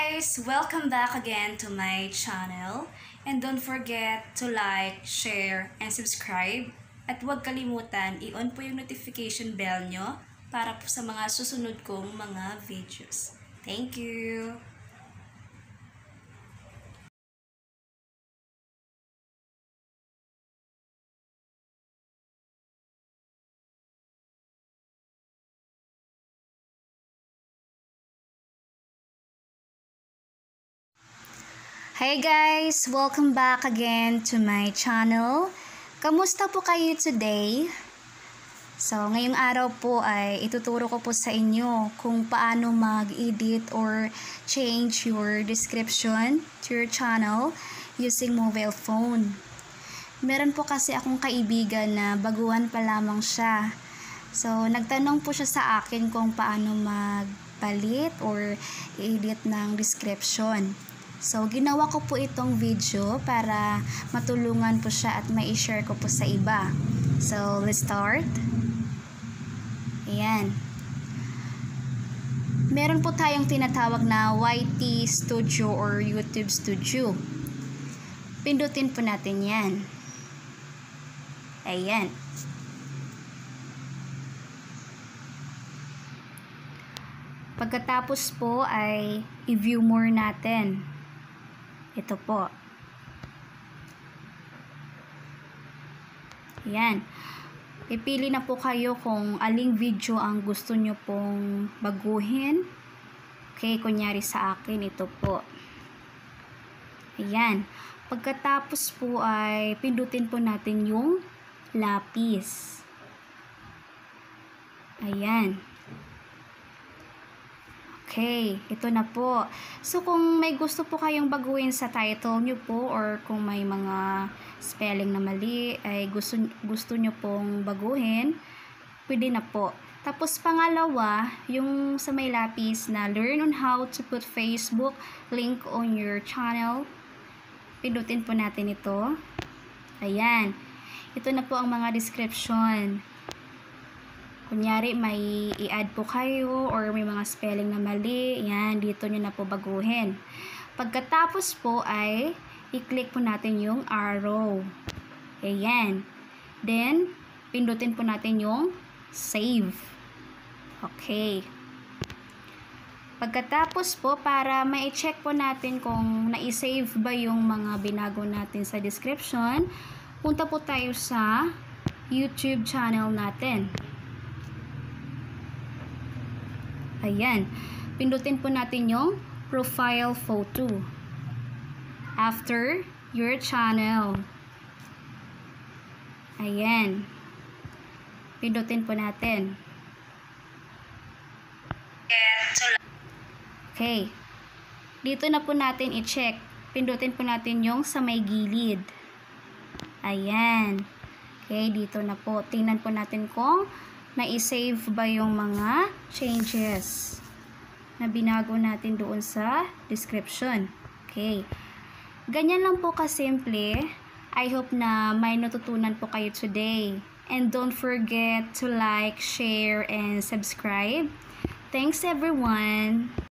guys! Welcome back again to my channel. And don't forget to like, share, and subscribe. At huwag kalimutan, i-on po yung notification bell nyo para po sa mga susunod kong mga videos. Thank you! Hey guys! Welcome back again to my channel. Kamusta po kayo today? So, ngayong araw po ay ituturo ko po sa inyo kung paano mag-edit or change your description to your channel using mobile phone. Meron po kasi akong kaibigan na baguhan pa lamang siya. So, nagtanong po siya sa akin kung paano magpalit or edit ng description. So, ginawa ko po itong video para matulungan po siya at mai-share ko po sa iba. So, let's start. Ayan. Meron po tayong tinatawag na YT Studio or YouTube Studio. Pindutin po natin yan. Ayan. Pagkatapos po ay i-view more natin. Ito po. Ayan. Pipili na po kayo kung aling video ang gusto nyo pong baguhin. Okay, kunyari sa akin, ito po. Ayan. Pagkatapos po ay pindutin po natin yung lapis. Ayan. Okay, ito na po. So, kung may gusto po kayong baguhin sa title nyo po or kung may mga spelling na mali ay gusto nyo pong baguhin, pwede na po. Tapos, pangalawa, yung sa may lapis na learn on how to put Facebook link on your channel. Pindutin po natin ito. Ayan. Ito na po ang mga description. Kunyari, may i-add po kayo or may mga spelling na mali, yan, dito nyo na po baguhin. Pagkatapos po ay i-click po natin yung arrow. Ayan. Then, pindutin po natin yung save. Okay. Pagkatapos po, para ma-check po natin kung na-save ba yung mga binago natin sa description, punta po tayo sa YouTube channel natin. Ayan. Pindutin po natin yung profile photo. After your channel. Ayan. Pindutin po natin. Okay. Dito na po natin i-check. Pindutin po natin yung sa may gilid. Ayan. Okay, dito na po. Tingnan po natin kung na-save ba yung mga changes na binago natin doon sa description. Okay. Ganyan lang po kasimple. I hope na may natutunan po kayo today. And don't forget to like, share, and subscribe. Thanks everyone!